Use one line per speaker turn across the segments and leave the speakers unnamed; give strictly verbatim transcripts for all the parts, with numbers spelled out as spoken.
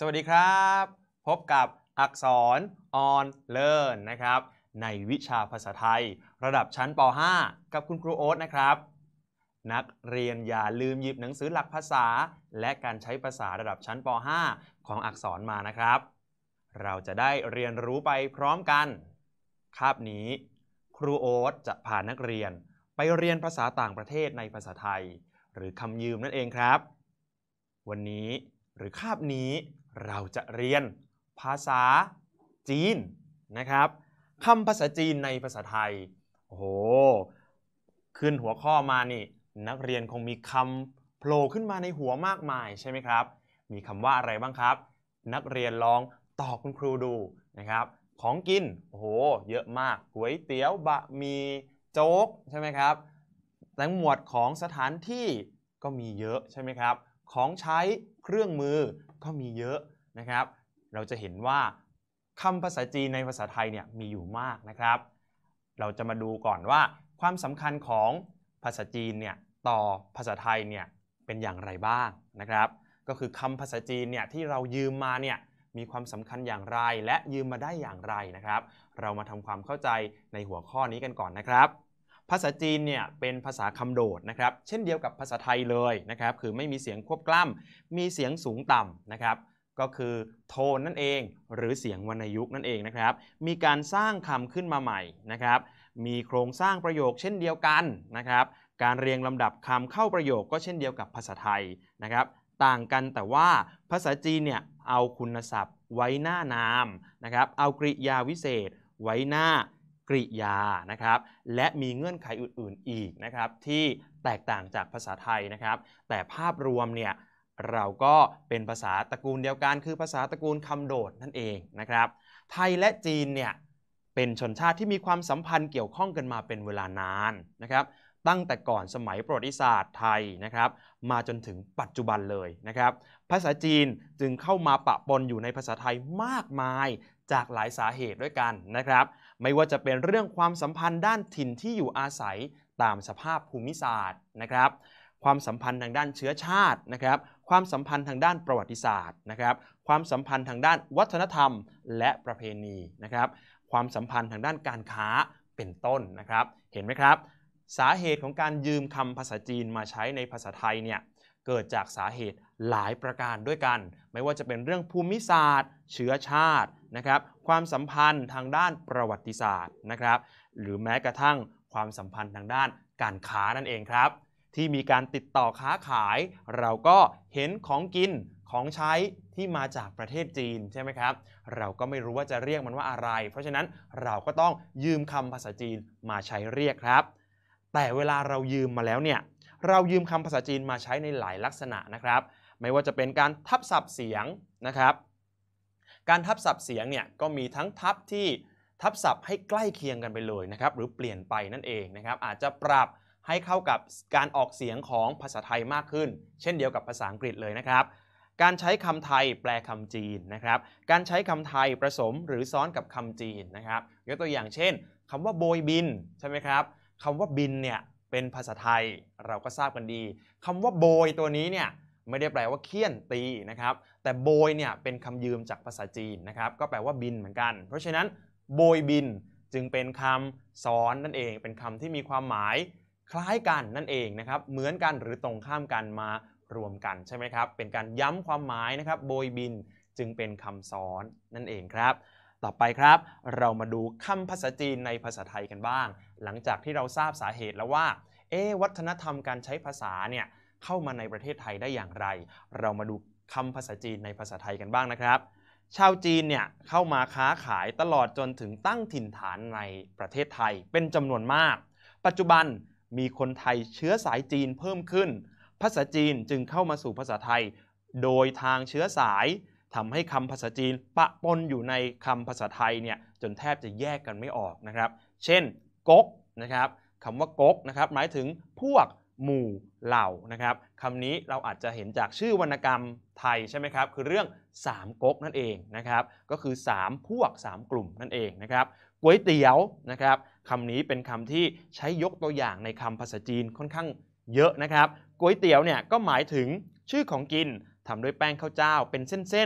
สวัสดีครับพบกับอักษร on learn นะครับในวิชาภาษาไทยระดับชั้นป .ห้า กับคุณครูโอ๊ตนะครับนักเรียนอย่าลืมหยิบหนังสือหลักภาษาและการใช้ภาษาระดับชั้นป .ห้า ของอักษรมานะครับเราจะได้เรียนรู้ไปพร้อมกันคาบนี้ครูโอ๊ตจะพานักเรียนไปเรียนภาษาต่างประเทศในภาษาไทยหรือคำยืมนั่นเองครับวันนี้หรือคาบนี้เราจะเรียนภาษาจีนนะครับคำภาษาจีนในภาษาไทยโอ้โหขึ้นหัวข้อมานี่นักเรียนคงมีคำโผล่ขึ้นมาในหัวมากมายใช่ไหมครับมีคำว่าอะไรบ้างครับนักเรียนลองตอบคุณครูดูนะครับของกินโอ้โหเยอะมากก๋วยเตี๋ยวบะหมี่โจ๊กใช่ไหมครับแต่หมวดของสถานที่ก็มีเยอะใช่ไหมครับของใช้เครื่องมือก็มีเยอะนะครับเราจะเห็นว่าคำภาษาจีนในภาษาไทยเนี่ยมีอยู่มากนะครับเราจะมาดูก่อนว่าความสำคัญของภาษาจีนเนี่ยต่อภาษาไทยเนี่ยเป็นอย่างไรบ้างนะครับก็คือคำภาษาจีนเนี่ยที่เรายืมมาเนี่ยมีความสำคัญอย่างไรและยืมมาได้อย่างไรนะครับเรามาทำความเข้าใจในหัวข้อนี้กันก่อนนะครับภาษาจีนเนี่ยเป็นภาษาคำโดดนะครับเช่นเดียวกับภาษาไทยเลยนะครับคือไม่มีเสียงควบกล้ำมีเสียงสูงต่ำนะครับก็คือโทนนั่นเองหรือเสียงวรรณยุกต์นั่นเองนะครับมีการสร้างคำขึ้นมาใหม่นะครับมีโครงสร้างประโยคเช่นเดียวกันนะครับการเรียงลำดับคำเข้าประโยคก็เช่นเดียวกับภาษาไทยนะครับต่างกันแต่ว่าภาษาจีนเนี่ยเอาคุณศัพท์ไว้หน้านามนะครับเอากริยาวิเศษไว้หน้ากริยานะครับและมีเงื่อนไขอื่นๆอีกนะครับที่แตกต่างจากภาษาไทยนะครับแต่ภาพรวมเนี่ยเราก็เป็นภาษาตระกูลเดียวกันคือภาษาตระกูลคำโดดนั่นเองนะครับไทยและจีนเนี่ยเป็นชนชาติที่มีความสัมพันธ์เกี่ยวข้องกันมาเป็นเวลานานนะครับตั้งแต่ก่อนสมัยประวัติศาสตร์ไทยนะครับมาจนถึงปัจจุบันเลยนะครับภาษาจีนจึงเข้ามาปะปนอยู่ในภาษาไทยมากมายจากหลายสาเหตุด้วยกันนะครับไม่ว่าจะเป็นเรื่องความสัมพันธ์ด้านถิ่นที่อยู่อาศัยตามสภาพภูมิศาสตร์นะครับความสัมพันธ์ทางด้านเชื้อชาตินะครับความสัมพันธ์ทางด้านประวัติศาสตร์นะครับความสัมพันธ์ทางด้านวัฒนธรรมและประเพณีนะครับความสัมพันธ์ทางด้านการค้าเป็นต้นนะครับเห็นไหมครับสาเหตุของการยืมคำภาษาจีนมาใช้ในภาษาไทยเนี่ยเกิดจากสาเหตุหลายประการด้วยกันไม่ว่าจะเป็นเรื่องภูมิศาสตร์เชื้อชาตินะครับความสัมพันธ์ทางด้านประวัติศาสตร์นะครับหรือแม้กระทั่งความสัมพันธ์ทางด้านการค้านั่นเองครับที่มีการติดต่อค้าขายเราก็เห็นของกินของใช้ที่มาจากประเทศจีนใช่ไหมครับเราก็ไม่รู้ว่าจะเรียกมันว่าอะไรเพราะฉะนั้นเราก็ต้องยืมคำภาษาจีนมาใช้เรียกครับแต่เวลาเรายืมมาแล้วเนี่ยเรายืมคำภาษาจีนมาใช้ในหลายลักษณะนะครับไม่ว่าจะเป็นการทับศัพท์เสียงนะครับการทับศัพท์เสียงเนี่ยก็มีทั้งทับที่ทับศัพท์ให้ใกล้เคียงกันไปเลยนะครับหรือเปลี่ยนไปนั่นเองนะครับอาจจะปรับให้เข้ากับการออกเสียงของภาษาไทยมากขึ้นเช่นเดียวกับภาษาอังกฤษเลยนะครับการใช้คำไทยแปลคำจีนนะครับการใช้คำไทยผสมหรือซ้อนกับคำจีนนะครับยกตัวอย่างเช่นคำว่าโบยบินใช่ไหมครับคำว่าบินเนี่ยเป็นภาษาไทยเราก็ทราบกันดีคำว่าโบยตัวนี้เนี่ยไม่ได้แปลว่าเคี่ยนตีนะครับแต่โบยเนี่ยเป็นคำยืมจากภาษาจีนนะครับก็แปลว่าบินเหมือนกันเพราะฉะนั้นโบยบินจึงเป็นคำซ้อนนั่นเองเป็นคำที่มีความหมายคล้ายกันนั่นเองนะครับเหมือนกันหรือตรงข้ามกันมารวมกันใช่ไหมครับเป็นการย้ำความหมายนะครับโบยบินจึงเป็นคำซ้อนนั่นเองครับต่อไปครับเรามาดูคำภาษาจีนในภาษาไทยกันบ้างหลังจากที่เราทราบสาเหตุแล้วว่าเอ๊ะวัฒนธรรมการใช้ภาษาเนี่ยเข้ามาในประเทศไทยได้อย่างไรเรามาดูคำภาษาจีนในภาษาไทยกันบ้างนะครับชาวจีนเนี่ยเข้ามาค้าขายตลอดจนถึงตั้งถิ่นฐานในประเทศไทยเป็นจำนวนมากปัจจุบันมีคนไทยเชื้อสายจีนเพิ่มขึ้นภาษาจีนจึงเข้ามาสู่ภาษาไทยโดยทางเชื้อสายทำให้คำภาษาจีนปะปนอยู่ในคำภาษาไทยเนี่ยจนแทบจะแยกกันไม่ออกนะครับเช่นก๊กนะครับคำว่าก๊กนะครับหมายถึงพวกหมู่เหล่านะครับคำนี้เราอาจจะเห็นจากชื่อวรรณกรรมไทยใช่ไหมครับคือเรื่องสามก๊กนั่นเองนะครับก็คือสามพวกสามกลุ่มนั่นเองนะครับก๋วยเตี๋ยวนะครับคำนี้เป็นคำที่ใช้ยกตัวอย่างในคำภาษาจีนค่อนข้างเยอะนะครับก๋วยเตี๋ยวเนี่ยก็หมายถึงชื่อของกินทำด้วยแป้งข้าวเจ้าเป็นเส้นๆท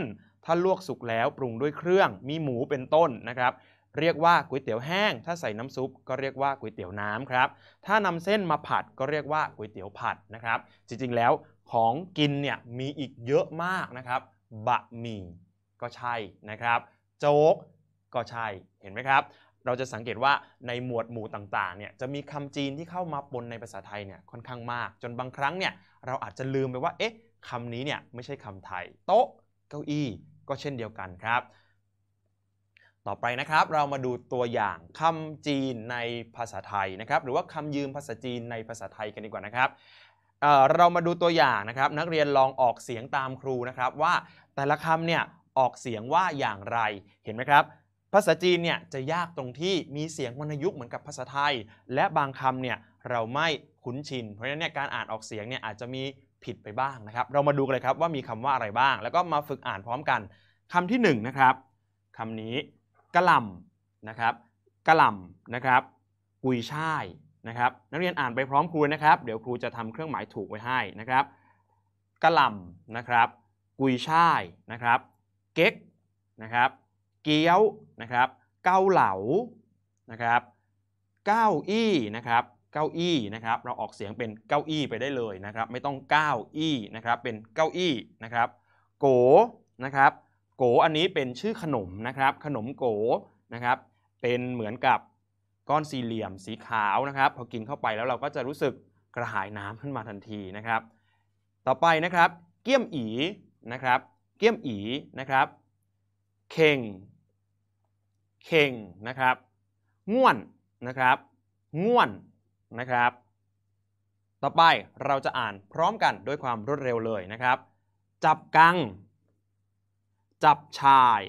ถ้าลวกสุกแล้วปรุงด้วยเครื่องมีหมูเป็นต้นนะครับเรียกว่าก๋วยเตี๋ยวแห้งถ้าใส่น้ำซุปก็เรียกว่าก๋วยเตี๋ยวน้ำครับถ้านำเส้นมาผัดก็เรียกว่าก๋วยเตี๋ยวผัดนะครับจริงๆแล้วของกินเนี่ยมีอีกเยอะมากนะครับบะหมี่ก็ใช่นะครับโจ๊กก็ใช่เห็นไหมครับเราจะสังเกตว่าในหมวดหมู่ต่างๆเนี่ยจะมีคำจีนที่เข้ามาปนในภาษาไทยเนี่ยค่อนข้างมากจนบางครั้งเนี่ยเราอาจจะลืมไปว่าเอ๊ะคำนี้เนี่ยไม่ใช่คำไทยโต๊ะเก้าอี้ก็เช่นเดียวกันครับต่อไปนะครับเรามาดูตัวอย่างคำจีนในภาษาไทยนะครับหรือว่าคำยืมภาษาจีนในภาษาไทยกันดีกว่านะครับเอ่อเรามาดูตัวอย่างนะครับนักเรียนลองออกเสียงตามครูนะครับว่าแต่ละคำเนี่ยออกเสียงว่าอย่างไรเห็นไหมครับภาษาจีนเนี่ยจะยากตรงที่มีเสียงวรรณยุกต์เหมือนกับภาษาไทยและบางคำเนี่ยเราไม่คุ้นชินเพราะฉะนั้นเนี่ยการอ่านออกเสียงเนี่ยอาจจะมีผิดไปบ้างนะครับเรามาดูกันเลยครับว่ามีคำว่าอะไรบ้างแล้วก็มาฝึกอ่านพร้อมกันคำที่หนึ่งนะครับคำนี้กะหล่ำนะครับกะหล่ำนะครับกุยช่ายนะครับนักเรียนอ่านไปพร้อมครูนะครับเดี๋ยวครูจะทำเครื่องหมายถูกไว้ให้นะครับกะหล่ำนะครับกุยช่ายนะครับเก๊กนะครับเกี๊ยวนะครับเกาเหลานะครับเก้าอี้นะครับเก้าอี้นะครับเราออกเสียงเป็นเก้าอี้ไปได้เลยนะครับไม่ต้องเก้าอี้นะครับเป็นเก้าอี้นะครับโกนะครับโกอันนี้เป็นชื่อขนมนะครับขนมโกนะครับเป็นเหมือนกับก้อนสี่เหลี่ยมสีขาวนะครับพอกินเข้าไปแล้วเราก็จะรู้สึกกระหายน้ำขึ้นมาทันทีนะครับต่อไปนะครับเกี๊ยมอีนะครับเกี๊ยมอีนะครับเข่งเข่งนะครับง่วนนะครับง่วนนะครับต่อไปเราจะอ่านพร้อมกันด้วยความรวดเร็วเลยนะครับจับกังจับชาย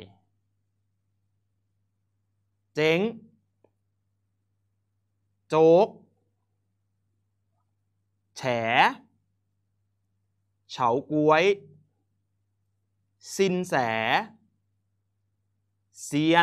เจ๊งโจ๊กแฉเฉาก๊วยซินแสเซียน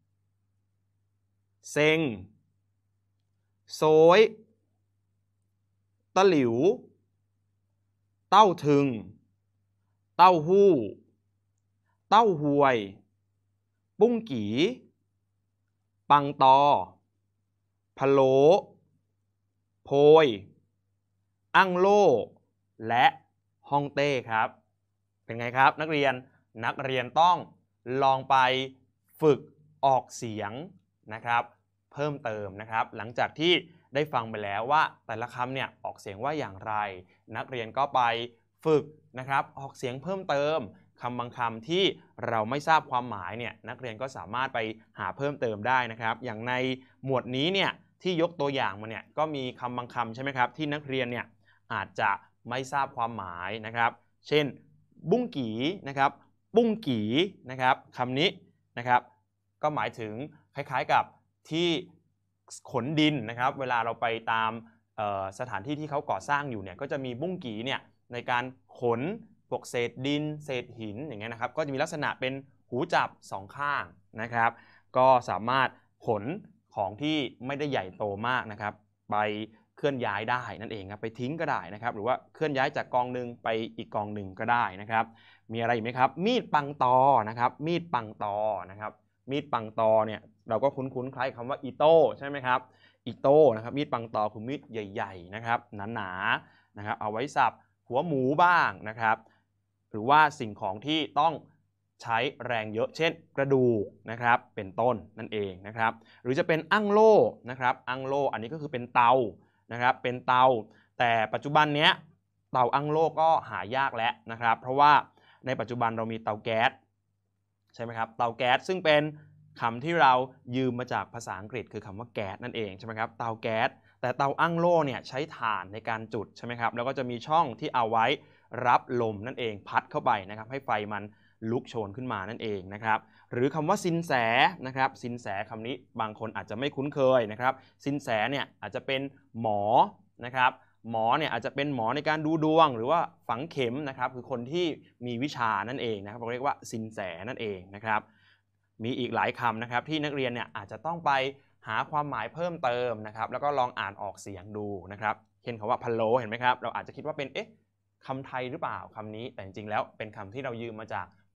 เซ็งโซยตะหลิวเต้าถึงเต้าหู้เต้าหวยปุ้งกีปังตอพะโล้โพยอั้งโล่และฮ่องเต้ครับเป็นไงครับนักเรียนนักเรียนต้องลองไปฝึกออกเสียงนะครับเพิ่มเติมนะครับหลังจากที่ได้ฟังไปแล้วว่าแต่ละคำเนี่ยออกเสียงว่าอย่างไรนักเรียนก็ไปฝึกนะครับออกเสียงเพิ่มเติมคำบางคำที่เราไม่ทราบความหมายเนี่ยนักเรียนก็สามารถไปหาเพิ่มเติมได้นะครับอย่างในหมวดนี้เนี่ยที่ยกตัวอย่างมาเนี่ยก็มีคำบางคำใช่ไหมครับที่นักเรียนเนี่ยอาจจะไม่ทราบความหมายนะครับเช่นบุ้งกีนะครับบุ้งกีนะครับคำนี้นะครับก็หมายถึงคล้ายๆกับที่ขนดินนะครับเวลาเราไปตามสถานที่ที่เขาก่อสร้างอยู่เนี่ยก็จะมีบุ้งกีเนี่ยในการขนพวกเศษดินเศษหินอย่างเงี้ยนะครับก็จะมีลักษณะเป็นหูจับสองข้างนะครับก็สามารถขนของที่ไม่ได้ใหญ่โตมากนะครับไปเคลื่อนย้ายได้นั่นเองครับไปทิ้งก็ได้นะครับหรือว่าเคลื่อนย้ายจากกองหนึ่งไปอีกกองหนึ่งก็ได้นะครับมีอะไรอีกไหมครับมีดปังตอนะครับมีดปังตอนะครับมีดปังตอเนี่ยเราก็คุ้นๆคล้ายคำว่าอีโต้ใช่ไหมครับอีโต้นะครับมีดปังตอคือมีดใหญ่ๆนะครับหนาๆนะครับเอาไว้สับหัวหมูบ้างนะครับหรือว่าสิ่งของที่ต้องใช้แรงเยอะเช่นกระดูกนะครับเป็นต้นนั่นเองนะครับหรือจะเป็นอั้งโล่นะครับอั้งโล่อันนี้ก็คือเป็นเตานะครับเป็นเตาแต่ปัจจุบันเนี้ยเตาอั้งโล่ก็หายากแล้วนะครับเพราะว่าในปัจจุบันเรามีเตาแก๊สใช่ไหมครับเตาแก๊สซึ่งเป็นคำที่เรายืมมาจากภาษาอังกฤษคือคำว่าแก๊สนั่นเองใช่ไหมครับเตาแก๊สแต่เตาอั้งโล่เนี่ยใช้ถ่านในการจุดใช่ไหมครับแล้วก็จะมีช่องที่เอาไว้รับลมนั่นเองพัดเข้าไปนะครับให้ไฟมันลุกโชนขึ้นมานั่นเองนะครับหรือคำว่าสินแสนะครับสินแสคำนี้บางคนอาจจะไม่คุ้นเคยนะครับสินแสเนี่ยอาจจะเป็นหมอนะครับหมอเนี่ยอาจจะเป็นหมอในการดูดวงหรือว่าฝังเข็มนะครับคือคนที่มีวิชานั่นเองนะครับเราเรียกว่าสินแสนั่นเองนะครับมีอีกหลายคำนะครับที่นักเรียนเนี่ยอาจจะต้องไปหาความหมายเพิ่มเติมนะครับแล้วก็ลองอ่านออกเสียงดูนะครับเช่นคำว่าพะโล้เห็นไหมครับเราอาจจะคิดว่าเป็นเอ๊ะคำไทยหรือเปล่าคำนี้แต่จริงๆแล้วเป็นคำที่เรายืมมาจาก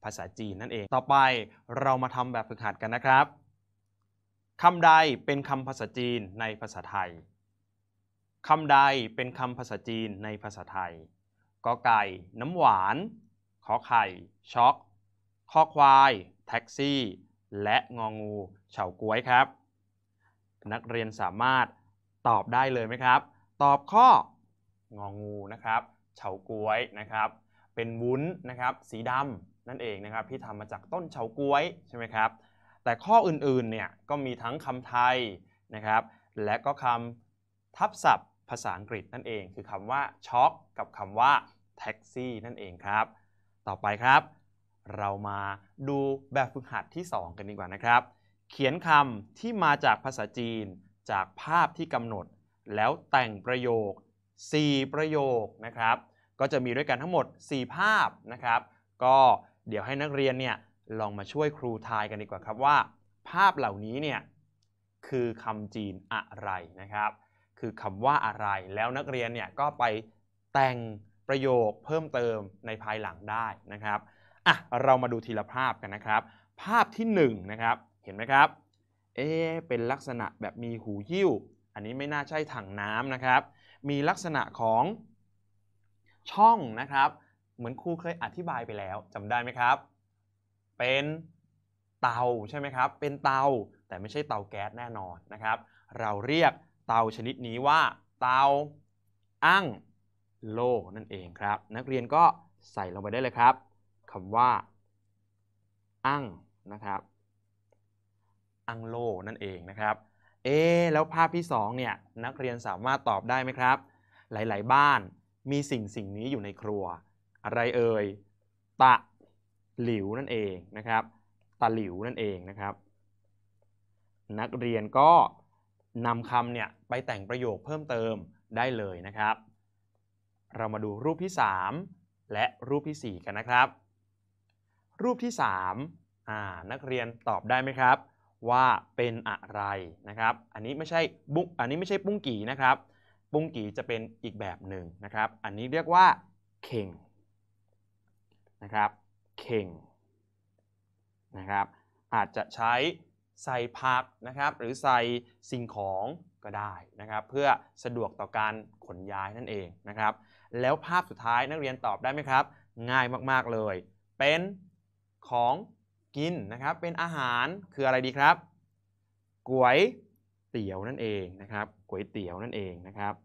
ภาษาจีนนั่นเองต่อไปเรามาทำแบบฝึกหัดกันนะครับคำใดเป็นคำภาษาจีนในภาษาไทยคำใดเป็นคำภาษาจีนในภาษาไทยกอไก่น้ำหวานขอไข่ช็อกข้อควายแท็กซี่และงองูเฉาก๊วยครับนักเรียนสามารถตอบได้เลยไหมครับตอบข้ององูนะครับเฉาก๊วยนะครับเป็นวุ้นนะครับสีดำนั่นเองนะครับที่ทำมาจากต้นเฉาก๊วยใช่ไหมครับแต่ข้ออื่นๆเนี่ยก็มีทั้งคำไทยนะครับและก็คำทับศัพท์ภาษาอังกฤษนั่นเองคือคำว่าช็อกกับคำว่าแท็กซี่นั่นเองครับต่อไปครับเรามาดูแบบฝึกหัดที่สองกันดีกว่านะครับเขียนคำที่มาจากภาษาจีนจากภาพที่กำหนดแล้วแต่งประโยคสี่ประโยคนะครับก็จะมีด้วยกันทั้งหมดสี่ภาพนะครับก็เดี๋ยวให้นักเรียนเนี่ยลองมาช่วยครูทายกันดีกว่าครับว่าภาพเหล่านี้เนี่ยคือคำจีนอะไรนะครับคือคำว่าอะไรแล้วนักเรียนเนี่ยก็ไปแต่งประโยคเพิ่มเติมในภายหลังได้นะครับอ่ะเรามาดูทีละภาพกันนะครับภาพที่หนึ่งนะครับเห็นไหมครับเอ๊ะเป็นลักษณะแบบมีหูหิ้วอันนี้ไม่น่าใช่ถังน้ำนะครับมีลักษณะของช่องนะครับเหมือนครูเคยอธิบายไปแล้วจำได้ไหมครับเป็นเตาใช่ไหมครับเป็นเตาแต่ไม่ใช่เตาแก๊สแน่นอนนะครับเราเรียกเตาชนิดนี้ว่าเตาอั้งโล่นั่นเองครับนักเรียนก็ใส่ลงไปได้เลยครับคำว่าอั้งนะครับอั้งโล่นั่นเองนะครับเอ๊แล้วภาพที่สองเนี่ยนักเรียนสามารถตอบได้ไหมครับหลายๆบ้านมีสิ่งสิ่งนี้อยู่ในครัวอะไรเอ่ยตะหลิวนั่นเองนะครับตะหลิวนั่นเองนะครับนักเรียนก็นำคำเนี่ยไปแต่งประโยคเพิ่มเติมได้เลยนะครับเรามาดูรูปที่สามและรูปที่สี่กันนะครับรูปที่สามอ่านักเรียนตอบได้ไหมครับว่าเป็นอะไรนะครับอันนี้ไม่ใช่บุ้งอันนี้ไม่ใช่ปุ้งกี่นะครับปุ้งกี่จะเป็นอีกแบบหนึ่งนะครับอันนี้เรียกว่าเข่งนะครับเข่งนะครับอาจจะใช้ใส่ผักนะครับหรือใส่สิ่งของก็ได้นะครับเพื่อสะดวกต่อการขนย้ายนั่นเองนะครับแล้วภาพสุดท้ายนักเรียนตอบได้ไหมครับง่ายมากๆเลยเป็นของกินนะครับเป็นอาหารคืออะไรดีครับก๋วยเตี๋ยวนั่นเองนะครับก๋วยเตี๋ยวนั่นเองนะครับ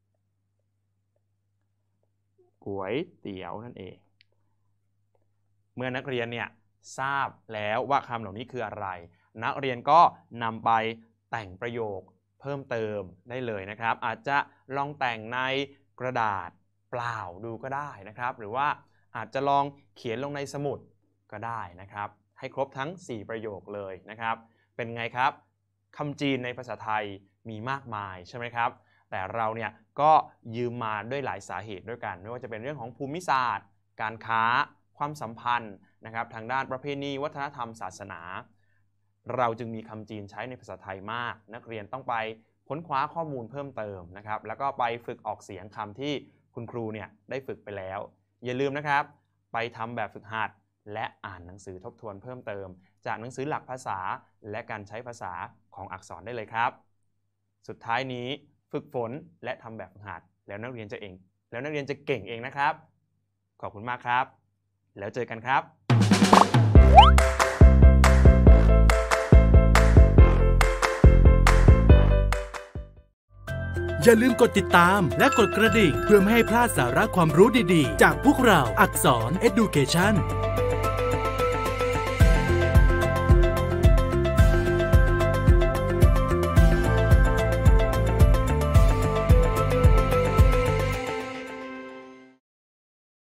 ก๋วยเตี๋ยวนั่นเองเมื่อนักเรียนเนี่ยทราบแล้วว่าคำเหล่านี้คืออะไรนักเรียนก็นำไปแต่งประโยคเพิ่มเติมได้เลยนะครับอาจจะลองแต่งในกระดาษเปล่าดูก็ได้นะครับหรือว่าอาจจะลองเขียนลงในสมุดก็ได้นะครับให้ครบทั้งสี่ประโยคเลยนะครับเป็นไงครับคำจีนในภาษาไทยมีมากมายใช่ไหมครับแต่เราเนี่ยก็ยืมมาด้วยหลายสาเหตุด้วยกันไม่ว่าจะเป็นเรื่องของภูมิศาสตร์การค้าความสัมพันธ์นะครับทางด้านประเพณีวัฒนธรรมศาสนาเราจึงมีคำจีนใช้ในภาษาไทยมากนักเรียนต้องไปค้นคว้าข้อมูลเพิ่มเติมนะครับแล้วก็ไปฝึกออกเสียงคำที่คุณครูเนี่ยได้ฝึกไปแล้วอย่าลืมนะครับไปทำแบบฝึกหัดและอ่านหนังสือทบทวนเพิ่มเติมจากหนังสือหลักภาษาและการใช้ภาษาของอักษรได้เลยครับสุดท้ายนี้ฝึกฝนและทำแบบฝึกหัดแล้วนักเรียนจะเองแล้วนักเรียนจะเก่งเองนะครับขอบคุณมากครับแล้วเจอกันครับ
อย่าลืมกดติดตามและกดกระดิ่งเพื่อไม่ให้พลาดสาระความรู้ดีๆจากพวกเราอักษร Education